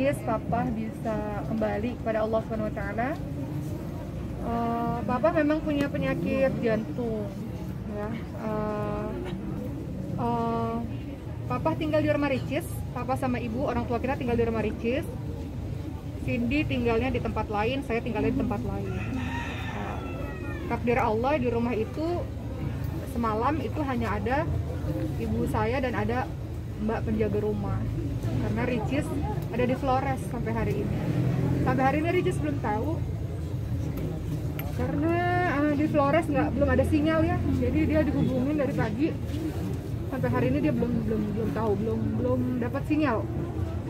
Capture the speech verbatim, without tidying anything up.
Ricis, papa bisa kembali kepada Allah subhanahu wa taala. Uh, papa memang punya penyakit jantung, ya. Uh, uh, papa tinggal di rumah Ricis, papa sama ibu, orang tua kita tinggal di rumah Ricis. Cindy tinggalnya di tempat lain, saya tinggalnya di tempat lain. Uh, takdir Allah di rumah itu semalam itu hanya ada ibu saya dan ada mbak penjaga rumah, karena Ricis ada di Flores sampai hari ini. Sampai hari ini Ricis belum tahu, karena uh, di Flores nggak belum ada sinyal ya, jadi dia dihubungin dari pagi sampai hari ini dia belum belum belum tahu belum belum dapat sinyal.